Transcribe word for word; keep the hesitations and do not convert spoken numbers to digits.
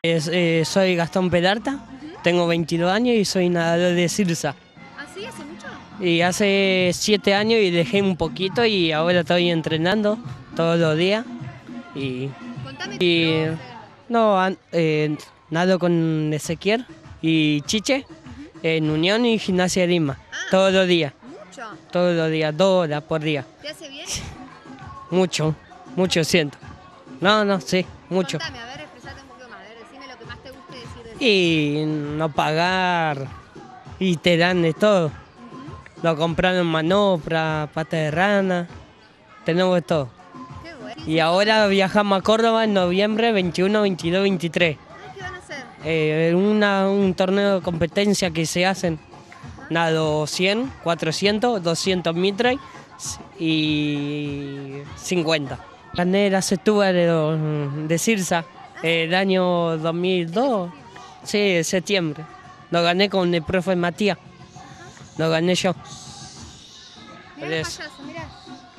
Es, eh, soy Gastón Peralta, uh-huh. Tengo veintidós años y soy nadador de Sirsa. ¿Ah, sí? ¿Hace mucho? Y hace siete años y dejé un poquito y ahora estoy entrenando todos los días. Y, Contame y tu no, eh, nado con Ezequiel y Chiche, uh-huh. En Unión y Gimnasia de Lima, ah, todos los días. ¿Mucho? Todos los días, dos horas por día. ¿Te hace bien? Mucho, mucho siento. No, no, sí, mucho. Contame, a ver, expresate un poco más, a ver, decime lo que más te guste decir de eso. Y no pagar, y te dan de todo. Uh-huh. Lo compraron manopla, pata de rana, tenemos de todo. Qué bueno. Y ahora viajamos a Córdoba en noviembre veintiuno, veintidós, veintitrés. Ah, ¿qué van a hacer? Eh, una, un torneo de competencia que se hacen. Uh-huh. Nado cien, cuatrocientos, doscientos mitres y cincuenta. Gané la Setúbal de, de Sirsa el año dos mil dos, sí, en septiembre. Lo gané con el profe Matías, lo gané yo. Mirá los payasos, mirá.